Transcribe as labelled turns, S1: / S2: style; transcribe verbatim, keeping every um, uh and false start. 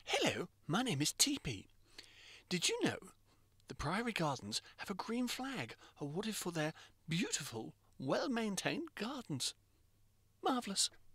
S1: Hello, my name is TeePee. Did you know the Priory Gardens have a green flag awarded for their beautiful, well-maintained gardens? Marvellous.